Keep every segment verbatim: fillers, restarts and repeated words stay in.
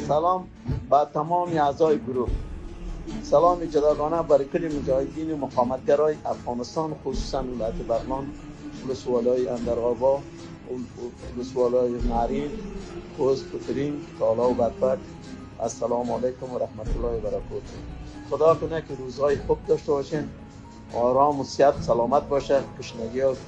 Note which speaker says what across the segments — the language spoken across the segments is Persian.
Speaker 1: سلام با تمام اعضای گروه. سلام جداگانه برای کل مجاهدین و مقاومتگرای افغانستان، خصوصا ولایت بغلان، ولسوالای اندرغابا، ولسوالای نارین، خوست، کفرین، تالا و بدبک. السلام علیکم و رحمت الله و برکاته. خدا کنه که روزهای خوب داشته باشین، آرام و صحت سلامت باشه. گشنگی ها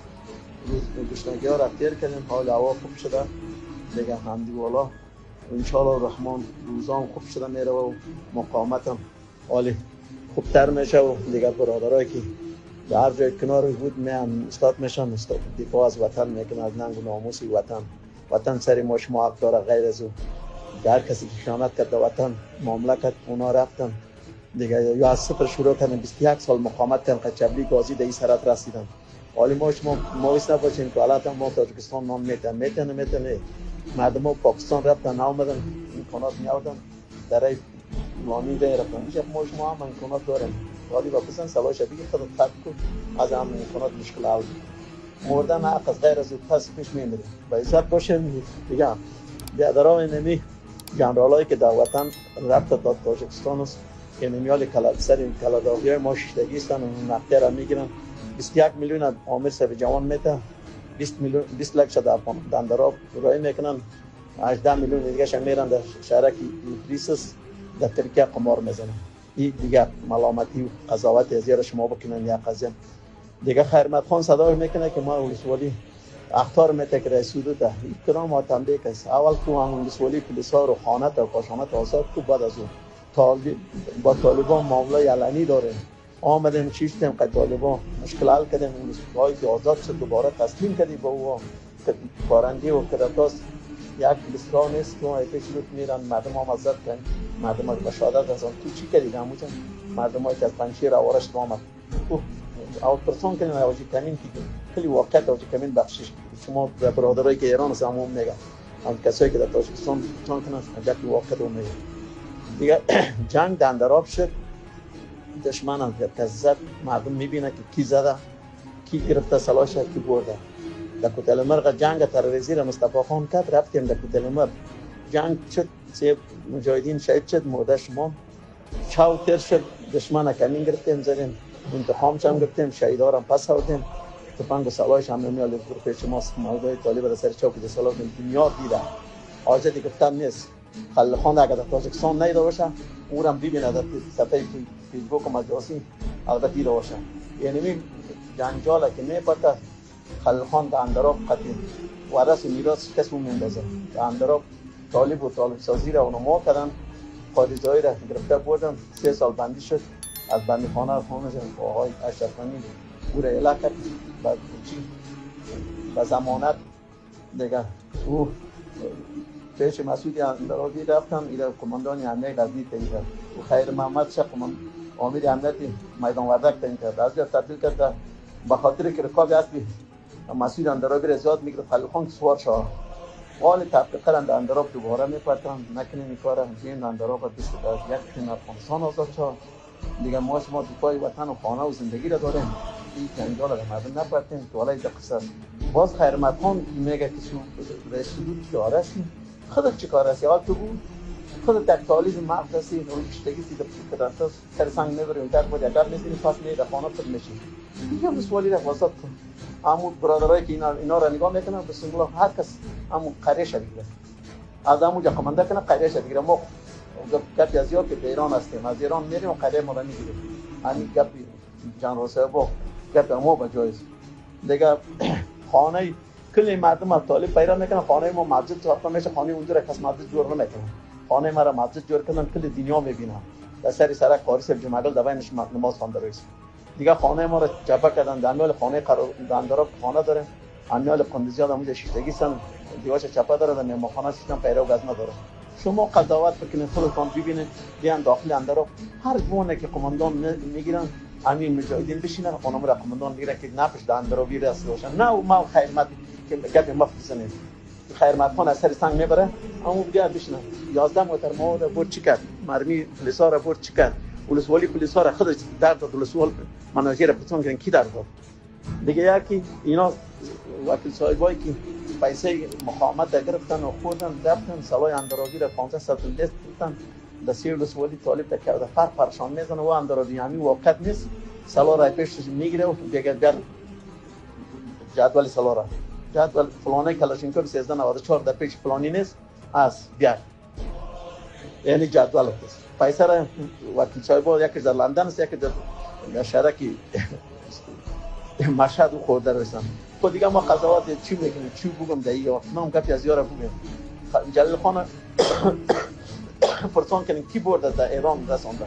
Speaker 1: روز گشنگی ها را تیر کردیم، حال هوا خوب شده دیگه، حمدی والا. انشاءالله الرحمن روزام خوب شده میره و مقاومتم عالی خوبتر میشه و دیگه برادرایی که در هر جای کنار بود میان استاد میشن، استاد دفاع از وطن میکنن، از ننگ و ناموس وطن. وطن سر ما شما حق داره، غیر از او هر کسی که خیانت کرد وطن معامله کرد اونا رفتن دیگه، یا از صفر شروع کردن. بیست و یک سال مقاومت کردن، قچبلی گازی به این سرات رسیدن. حالی ما شما مویس نباشیم که حالت ما تاجیکستان نام میتن میتن میتن مردم ها پاکستان رفتن آمدن امکانات میاردن در ای مانی ده رفتن. میشه ما شما هم امکانات داریم، حالی با پسن سلا شبیه خود خط کن از هم امکانات مشکل حل مردن حق از غیر از پس پیش میمیره. با عزت باشه دیگه. بیادران نمی جنرالایی که در وطن رفت تا تاجیکستان است که نمیال کلا سر کلاداغی ما شیشتگی هستن و نقطه را میگیرن. بیست و یک میلیون عامر سر جوان میته، بیست میلیون بیست لک شده دندراب رای میکنن، هجده میلیون دیگه شون میرن در شهرک ریسس در ترکیه قمار میزنن. این دیگه ملامتی و قضاوت از زیر شما بکنن یا قضیه دیگه. خیرمت خان صدا میکنه که ما ولسوالی اختار میته که رئیس حدود ده اکرام و تنبیه کس اول تو هم ولسوالی پلیسا رو خانت و کاشانت آزاد تو، بعد از اون طالب با طالبان معامله علنی داره. آمدیم چیشتیم که طالبان مشکل حل کردیم، ولسوالی که آزاد شد دوباره تسلیم کردی با او کارندی و کراتاس یک بسرا نیست که ما پیش روت میرن مردم هم ازت کنیم، مردم ها بشادت از آن تو چی کردی همونجا مردم هایی که از پنشیر آورشت آمد تو اوت پرسان کنیم اوجی کمین که کلی واقعیت اوجی کمین بخشش شما در برادرایی که ایران از همون میگن هم کسایی که در تاجیکستان چون کنن عجب واقعیت رو میگن دیگه. جنگ دندراب شد، دشمن هم زد، مردم میبینه که کی زده کی گرفته سلاش کی برده. در کوتل مرغ جنگ تروریستی را مصطفی خان کرد، رفتیم در کوتل مرغ جنگ شد، سه مجاهدین شهید شد، مرده شما چاو تر شد، دشمن کمین گرفتیم زدیم، انتقام هم گرفتیم، شهیدا را پس آوردیم. تفنگ و سلاحش هم نمیاد از پیش ماست. مردای طالب در سر چوک ده سلاح دنیا دیده حاجتی گفتن نیست. خلیل خان اگر در تاجیکستان نیده باشه اون هم ببینه در صفحه فیسبوک و مجازی البته دیده باشه. یعنی جنجاله که میپته خلیل خان در اندراب قطعی ورث و میراث کس رو میندازه. در اندراب طالب و طالب سازی را اونو ما کردن، قاضی‌زایی را گرفته بردن، سه سال بندی شد. از بندی خانه را خانه شد آقای اشرف غنی او را اعلام کرد با ضمانت دیگه. او پیش مسعود اندرابی رفتم، ایره کماندان امنیت غزنی تعیین کرد و خیر محمد شاه امیر امنیت میدان وردک تعیین کرد. از جا تبدیل کرد به خاطر که رکاب اصلی مسعود اندرابی را زیاد میگرفت. خلیل خان سوار شد حال تحقیق کردن اندراب دوباره میپرتن نکنه این کار این اندراب بیست و یک تن افغانستان آزاد شد دیگه. ما شما دفاع وطن و خانه و زندگی را داریم، این جنجال را مردم نپرتیم تو حالا قصه. باز خیرمت خان میگه که رئیس حدود چیکار است، خودت چیکار است؟ حال تو بود خودت در طالب مغز هستی و کشتگی سیده پشت تا سر سنگ میبری در بود اگر میسینی پس میره خانه خود میشی دیگه. مسئولی را واسط کن. همون برادرایی که اینا اینا را نگاه میکنن بسم الله هر کس همون قریش بگیره، از همونجا کمانده کنه قریش بگیره. ما گپ از یاد که به ایران هستیم، از ایران میریم و قریه ما را میگیریم. همین گپ جان صاحب گپ ما با جایز دیگه. خانه کلی مردم از طالب پیدا میکنن، خانه ما مسجد ساخته میشه، خانه اونجا را کس مسجد جور نمیکنه. خانه ما را مسجد جور کردن کلی دنیا میبینه. در سر سرک قاری صاحب جمعه دوینش نماز خوانده رئیس دیگه. خانه ما را چپا کردن. در میال خانه دندراب خانه داره، امیال قندزیاد همونجا شیشتگی سن دیواش چپا داره، در میمخانه سیستم پیرو گاز نداره. شما قضاوت بکنید خودتون ببینید بیان داخل اندراب هر گونه که قماندان میگیرن همین مجاهدین بشینن خانم را قماندان میگیرن که نفش در اندرابی رسید باشن. نه ما خیرمت که گپ ما بزنید خیرمت خان از سر سنگ میبره اما بیا بشینن. یازده موتر ما را برد چی کرد، مرمی پلیسا را برد چی کرد، ولسوالی پلیسا را خودش در داد، ولسوال مناجر پتون کردن کی در داد دیگه. یکی اینا وکیل صاحبایی که پیسه مقاومت را گرفتن و خوردن رفتن سالای اندرابی را پانزده صد و بیست گرفتن در سیر ولسوالی طالب تا کرده فرق پرشان میزنه و اندرابی همین واقعیت نیست. سالا را پیشش میگیره و دیگه بر جدول سالا را جدول فلانه کلاشینکوف سیزده نود و چهار در پیش فلانی نیست از بیار یعنی جدول است. پیسه را وکیل صاحب یکی در لندن است یکی در شهرکی مشهد خورده رسن. خود دیگه ما قضاوت چی میکنیم چی بگم دیگه نام گپی از یارا بگم جلیل خان پرسان کنیم کی برده در ایران رسانده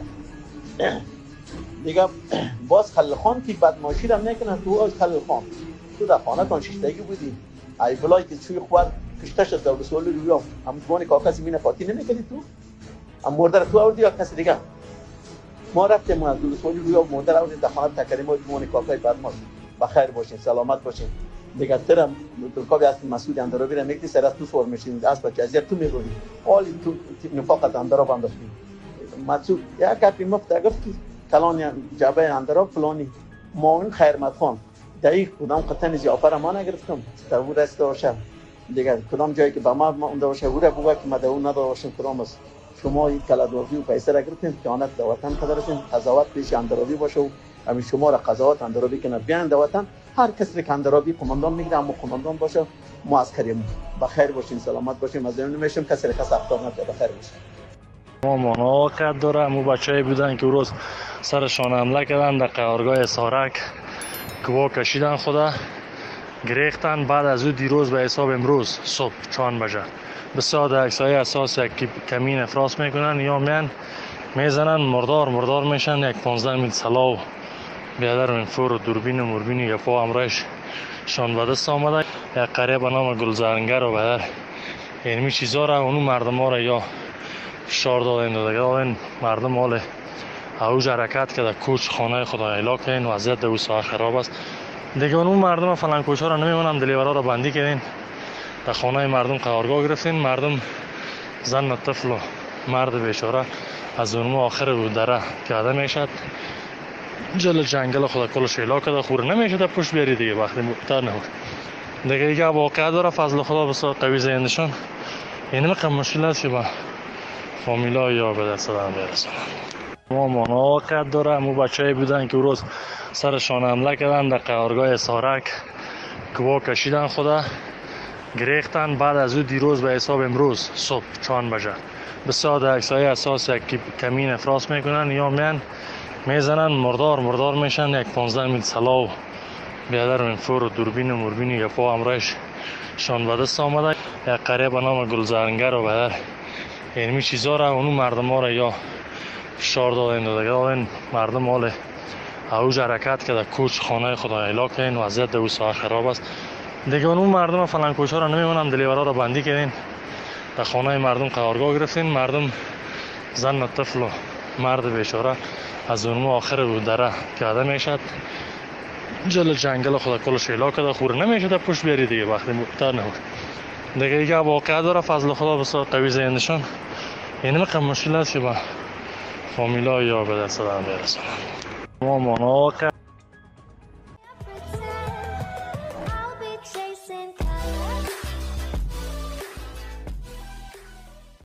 Speaker 1: دیگه باز خلیل خان که بدماشی را میکنن تو از خلیل خان تو در خانه کن شیشتگی بودی ای بلای که چوی خوار کشتش از دولت سوال روی هم هم گوانی که کسی مینه فاتی نمیکنی تو هم مرده را تو آوردی یا کسی دیگه ما رفتیم از دولت سوال روی هم مرده را آوردی در خانه تکریم های گوانی کاکای بدماش بخیر باشین سلامت باشین دیگه ترم دلکابی از مسعود اندرابی را میگی سر از تو سوال میشین از بچه ازیت تو میگونی حالی تو نفاقت اندراب انداختی مسعود یک کپی مفت گفتی کلان جبه اندراب فلانی ما این خیرمت خان دقیق کدام قطعه زیافه را ما نگرفتم در او رسته باشه دیگه کدام جایی که به ما اونده باشه او را بگه که ما در اون نداره باشیم کدام است شما این کلدوازی و پیسه را گرفتیم که آنت در وطن قدرتیم قضاوت پیش اندرابی باشه و همین شما را قضاوت اندرابی کنه بیان در وطن هر کسی که اندرابی قماندان میگیره اما قماندان باشه ما از کریم بخیر باشین سلامت باشین از این نمیشیم کسی را کس اختار نکنه بخیر باشین.
Speaker 2: ما مناقض داره مو بچه‌ای بودن که روز سرشان حمله کردن در قرارگاه سارک گوا کشیدن خدا گریختن بعد از او دیروز به حساب امروز صبح چهار بجه بسیار عکسای اساس یک کمین افراز میکنن یا میان میزنن مردار مردار میشن یک پانزده میل سلاو بیادر و انفور و دوربین و مربین و یپا امرایش شان به دست آمده یک قریه به نام گلزارنگر و بیادر اینمی چیزا را اونو مردم ها را یا فشار دادن و دادن مردم حال اوج حرکت که در کوچ خانه خدا اعلا کردن وضعیت در او ساعت خراب است دیگه اون مردم فلان کوچه را نمیمونم دلیورا را بندی کردین در خانه مردم قرارگاه گرفتین مردم زن و طفل و مرد بیچاره از اون آخر رو دره پیاده میشد جل جنگل خدا کلش اعلا کرده خور نمیشد پشت بیاری دیگه وقتی مقتر نبود دیگه ایگه واقعا داره فضل خدا بسیار قوی زیندشان یعنی مقدر مشکل است که با فامیلا یا به دست دارم برسونم. ما مناقض داره مو بچه‌ای بودن که روز سرشان حمله کردن در قرارگاه سارک گوا کشیدن خدا گریختن بعد از او دیروز به حساب امروز صبح چهار بجه بسیار عکسای اساس یک کمین افراز میکنن یا میان میزنن مردار مردار میشن یک پانزده میل سلاو بیادر و انفور و دوربین و مربین و یپا امرایش شان به دست آمده یک قریه به نام گلزارنگر و بیادر اینمی چیزا را اونو مردم ها را یا فشار دادن و دادن مردم حال اوج حرکت که در کوچ خانه خدا اعلا کردن وضعیت در او ساعت خراب است دیگه اون مردم فلان کوچه را نمیمونم دلیورا را بندی کردین در خانه مردم قرارگاه گرفتین مردم زن و طفل و مرد بیچاره از اون آخر رو دره پیاده میشد جل جنگل خدا کلش اعلا کرده خور نمیشد پشت بیاری دیگه وقتی مقتر نبود دیگه ایگه واقعا داره فضل خدا بسیار قوی زیندشان یعنی مقدر مشکل است که با فامیلا یا به دست دارم برسونم. ما مناقض